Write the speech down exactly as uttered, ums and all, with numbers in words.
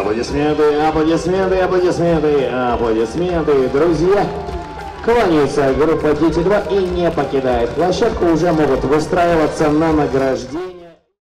Аплодисменты, аплодисменты, аплодисменты, аплодисменты. Друзья, кланяется группа Дети два и не покидает площадку, уже могут выстраиваться на награждение.